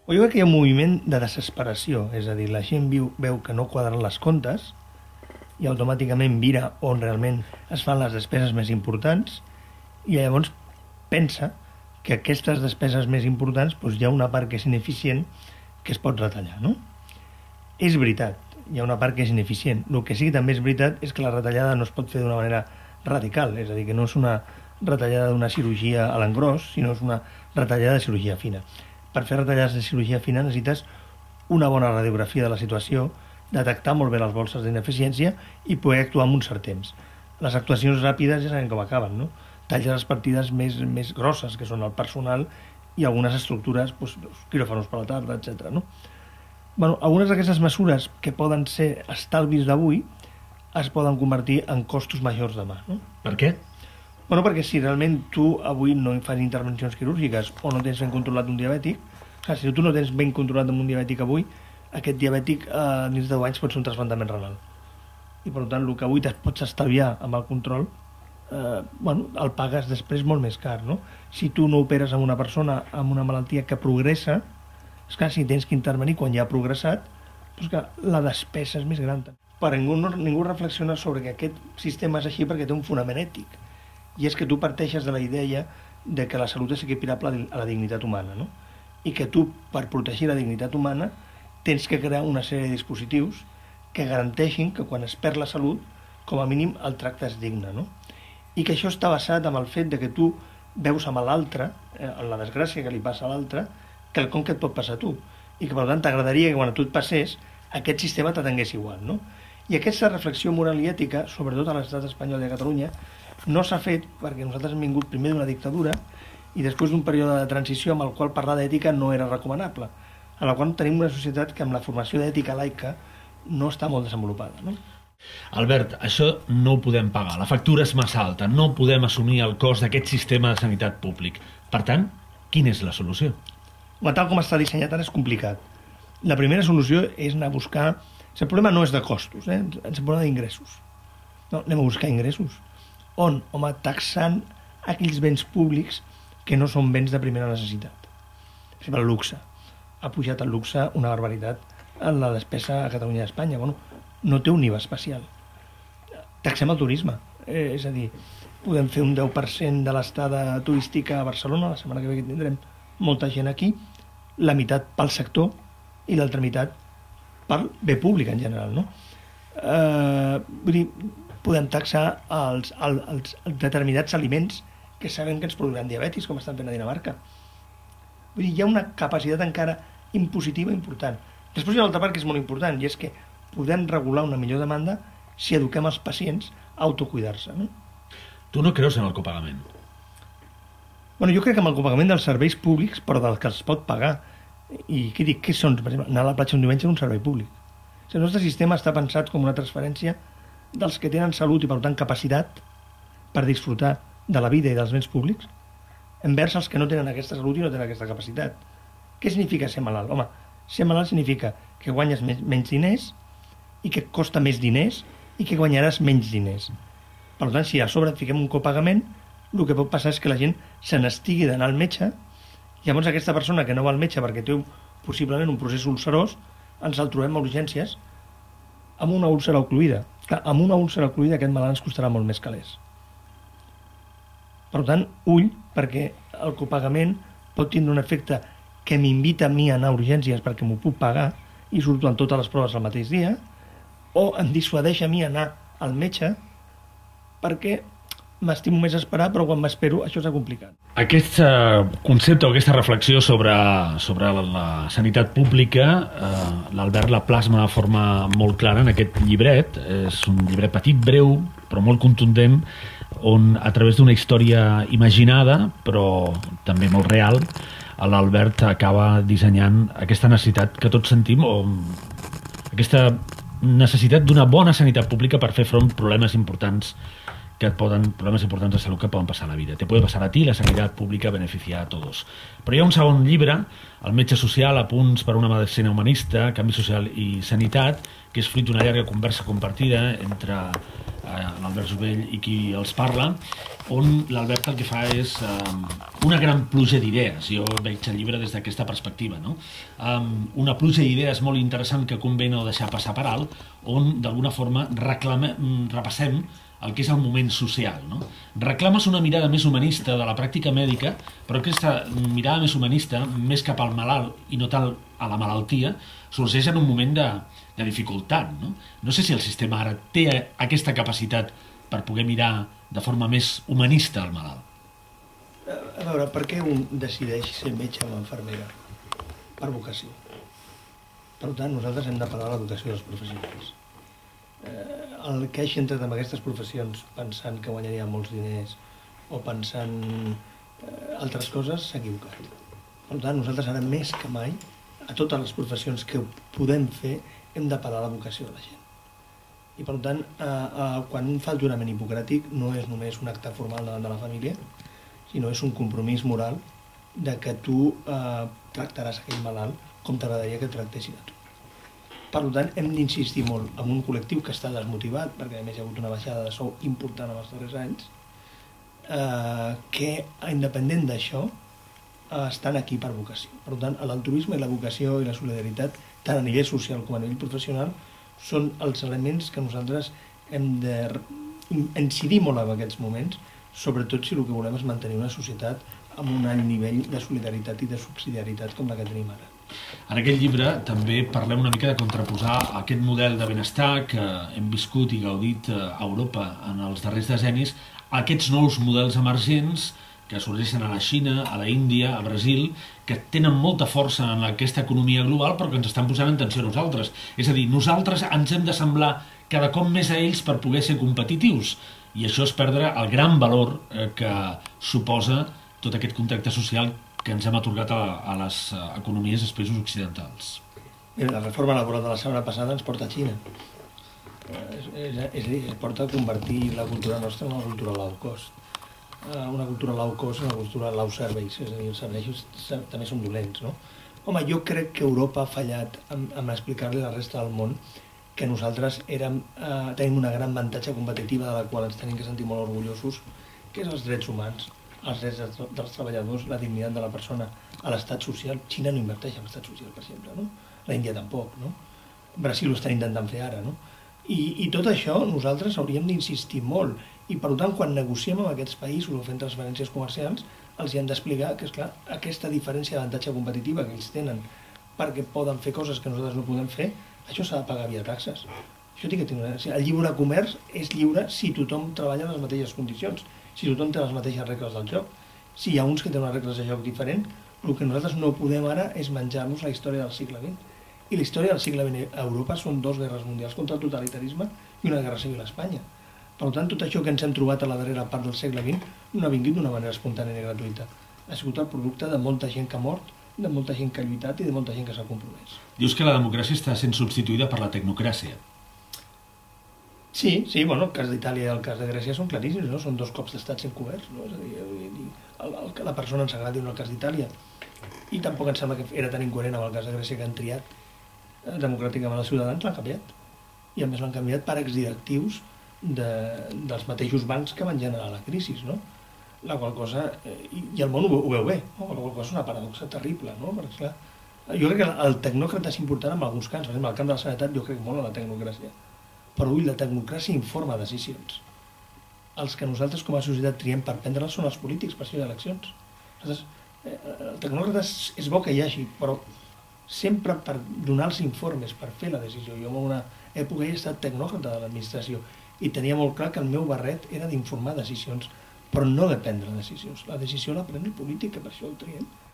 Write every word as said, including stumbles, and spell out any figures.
O jo crec que hi ha un moviment de desesperació, és a dir, la gent viu, veu que no quadren les comptes i automàticament vira on realment es fan les despeses més importants i llavors pensa que aquestes despeses més importants doncs hi ha una part que és ineficient que es pot retallar, no? És veritat, hi ha una part que és ineficient. El que sí que també és veritat és que la retallada no es pot fer d'una manera radical, és a dir, que no és una retallada d'una cirurgia a l'engròs, sinó és una retallada de cirurgia fina. Per fer retallades de cirurgia fina necessites una bona radiografia de la situació, detectar molt bé les bolses d'ineficiència i poder actuar en un cert temps. Les actuacions ràpides ja sabem com acaben, no? Talles les partides més, més grosses, que són el personal i algunes estructures, doncs, quiròfans per la tarda, etcètera. No? Bueno, algunes d'aquestes mesures que poden ser estalvis d'avui es poden convertir en costos majors demà. No? Per què? Bueno, perquè si realment tu avui no fas intervencions quirúrgiques o no tens ben controlat un diabètic, clar, si tu no tens ben controlat un diabètic avui, aquest diabètic eh, dins de deu anys pot ser un trasplantament renal. I per tant, el que avui et pots estalviar amb el control, eh, bueno, el pagues després molt més car. No? Si tu no operes amb una persona amb una malaltia que progressa, és clar, si tens que intervenir quan ja ha progressat, doncs que la despesa és més gran. Per ningú, no, ningú reflexiona sobre que aquest sistema és així perquè té un fonament ètic. I és que tu parteixes de la idea de que la salut és equiparable a la dignitat humana, no? I que tu, per protegir la dignitat humana, tens que crear una sèrie de dispositius que garanteixin que quan es perd la salut, com a mínim el tracte és digne, no? I que això està basat en el fet de que tu veus amb l'altre, eh, en la desgràcia que li passa a l'altre, quelcom que et pot passar a tu. I que, per tant, t'agradaria que quan a tu et passés, aquest sistema t'atengués igual, no? I aquesta reflexió moral i ètica, sobretot a l'estat espanyol i a Catalunya, no s'ha fet perquè nosaltres hem vingut primer d'una dictadura i després d'un període de transició amb el qual parlar d'ètica no era recomanable, a la qual tenim una societat que amb la formació d'ètica laica no està molt desenvolupada. No? Albert, això no ho podem pagar, la factura és massa alta, no podem assumir el cost d'aquest sistema de sanitat públic. Per tant, quina és la solució? Home, tal com està dissenyat ara és complicat. La primera solució és anar a buscar... El problema no és de costos, eh? És un problema d'ingressos. No, anem a buscar ingressos. On? Home, taxant aquells béns públics que no són béns de primera necessitat. Per exemple, el luxe. Ha pujat el luxe una barbaritat en la despesa a Catalunya i a Espanya. Bueno, no té un I V A especial. Taxem el turisme. Eh, és a dir, podem fer un deu per cent de l'estada turística a Barcelona, la setmana que ve que tindrem molta gent aquí, la meitat pel sector i l'altra meitat pel bé públic en general. No? Eh, vull dir, podem taxar els, els, els determinats aliments que sabem que ens produiran diabetis, com estan fent a Dinamarca. Vull dir, hi ha una capacitat encara impositiva important. Després hi ha l'altra part que és molt important, i és que podem regular una millor demanda si eduquem els pacients a autocuidar-se. No? Tu no creus en el copagament? Bueno, jo crec que amb el copagament dels serveis públics, però del que els pot pagar. I què dic? Què són? Per exemple, anar a la platja un diumenge és un servei públic. El nostre sistema està pensat com una transferència dels que tenen salut i, per tant, capacitat per disfrutar de la vida i dels béns públics envers els que no tenen aquesta salut i no tenen aquesta capacitat. Què significa ser malalt? Home, ser malalt significa que guanyes menys diners i que et costa més diners i que guanyaràs menys diners. Per tant, si a sobre et fiquem un copagament, el que pot passar és que la gent se n'estigui d'anar al metge. Llavors aquesta persona que no va al metge perquè té possiblement un procés ulcerós, ens el trobem a urgències amb una úlcera ocluïda. Clar, amb una úlcera ocluïda aquest malalt ens costarà molt més calés. Per tant, ull, perquè el copagament pot tindre un efecte que m'invita a mi a anar a urgències perquè m'ho puc pagar i surto en totes les proves el mateix dia, o em dissuadeix a mi anar al metge perquè m'estimo més esperar, però quan m'espero això s'ha complicat. Aquest eh, concepte o aquesta reflexió sobre, sobre la, la sanitat pública, eh, l'Albert la plasma de forma molt clara en aquest llibret. És un llibret petit, breu, però molt contundent, on a través d'una història imaginada, però també molt real, l'Albert acaba dissenyant aquesta necessitat que tots sentim, o aquesta necessitat d'una bona sanitat pública per fer front a problemes importants que et poden, problemes importants de salut que poden passar a la vida. Te puede pasar a ti, la sanitat pública beneficia a tots. Però hi ha un segon llibre, El metge social, apunts per una medicina humanista, canvi social i sanitat, que és fruit d'una llarga conversa compartida entre l'Albert Jovell i qui els parla, on l'Albert el que fa és um, una gran pluja d'idees. Jo veig el llibre des d'aquesta perspectiva, no? Um, una pluja d'idees molt interessant que convé no deixar passar per alt, on d'alguna forma reclamem, repassem el que és el moment social, no? Reclames una mirada més humanista de la pràctica mèdica, però aquesta mirada més humanista, més cap al malalt i no tal a la malaltia, sorgeix en un moment de, de dificultat, no? No sé si el sistema ara té aquesta capacitat per poder mirar de forma més humanista al malalt. A veure, per què un decideix ser metge o infermera? Per vocació. Per tant, nosaltres hem de parlar de l'educació dels professionals. Eh, el que hagi entrat en aquestes professions pensant que guanyaria molts diners o pensant eh, altres coses s'ha equivocat. Per tant, nosaltres ara més que mai, a totes les professions que podem fer, hem de parlar de la vocació de la gent. I per tant, eh, eh, quan un fa el jurament hipocràtic no és només un acte formal davant de la família, sinó és un compromís moral de que tu eh, tractaràs aquell malalt com t'agradaria que et tractessin a tu. Per tant, hem d'insistir molt en un col·lectiu que està desmotivat, perquè a més hi ha hagut una baixada de sou important en els darrers anys, eh, que, independent d'això, eh, estan aquí per vocació. Per tant, l'altruisme i la vocació i la solidaritat, tant a nivell social com a nivell professional, són els elements que nosaltres hem d'incidir molt en aquests moments, sobretot si el que volem és mantenir una societat amb un alt nivell de solidaritat i de subsidiarietat com la que tenim ara. En aquest llibre també parlem una mica de contraposar aquest model de benestar que hem viscut i gaudit a Europa en els darrers decennis a aquests nous models emergents que sorgeixen a la Xina, a la Índia, a Brasil, que tenen molta força en aquesta economia global però que ens estan posant en tensió a nosaltres. És a dir, nosaltres ens hem de semblar cada cop més a ells per poder ser competitius i això és perdre el gran valor que suposa tot aquest contracte social que ens hem atorgat a, a les economies dels països occidentals. Mira, la reforma laboral de la setmana passada ens porta a Xina. És, és, és a dir, es porta a convertir la cultura nostra en una cultura low cost. Una cultura low cost, una cultura low service, és a dir, els serveis també són dolents, no? Home, jo crec que Europa ha fallat en, en explicar-li a la resta del món que nosaltres érem, eh, tenim una gran avantatge competitiva de la qual ens tenim que sentir molt orgullosos, que és els drets humans, els drets dels treballadors, la dignitat de la persona, a l'estat social. Xina no inverteix en l'estat social, per exemple, no? La Índia tampoc, no? Brasil ho està intentant fer ara, no? I, i tot això nosaltres hauríem d'insistir molt i per tant quan negociem amb aquests països o fem transferències comercials els hi hem d'explicar que, esclar, aquesta diferència d'avantatge competitiva que ells tenen perquè poden fer coses que nosaltres no podem fer, això s'ha de pagar via taxes. Això té que tenir... El lliure comerç és lliure si tothom treballa en les mateixes condicions, si tothom té les mateixes regles del joc. Si hi ha uns que tenen unes regles de joc diferent, el que nosaltres no podem ara és menjar-nos la història del segle vint. I la història del segle vint a Europa són dues guerres mundials contra el totalitarisme i una guerra civil a Espanya. Per tant, tot això que ens hem trobat a la darrera part del segle vint no ha vingut d'una manera espontània i gratuïta. Ha sigut el producte de molta gent que ha mort, de molta gent que ha lluitat i de molta gent que s'ha compromès. Dius que la democràcia està sent substituïda per la tecnocràcia. Sí, sí, bueno, el cas d'Itàlia i el cas de Grècia són claríssims, no? Són dos cops d'estats encoberts, no? És a dir, el, el, la persona ens agradi en el cas d'Itàlia. I tampoc em sembla que era tan incoherent amb el cas de Grècia que han triat eh, democràticament els ciutadans, l'han canviat. I a més l'han canviat per exdirectius de, dels mateixos bancs que van generar la crisi, no? La qual cosa, eh, i, i el món ho, ho veu bé, no? La qual cosa és una paradoxa terrible, no? Perquè, clar, jo crec que el tecnòcrata és important en alguns camps, per exemple, al camp de la sanitat jo crec molt en la tecnocràcia. Però avui la tecnocràcia informa decisions. Els que nosaltres com a societat triem per prendre-les són els polítics per fer eleccions. Nosaltres, eh, el tecnòcrata és, és bo que hi hagi, però sempre per donar els informes, per fer la decisió. Jo en una època he estat tecnòcrata de l'administració i tenia molt clar que el meu barret era d'informar decisions, però no de prendre decisions. La decisió la pren el polític, que per això el triem.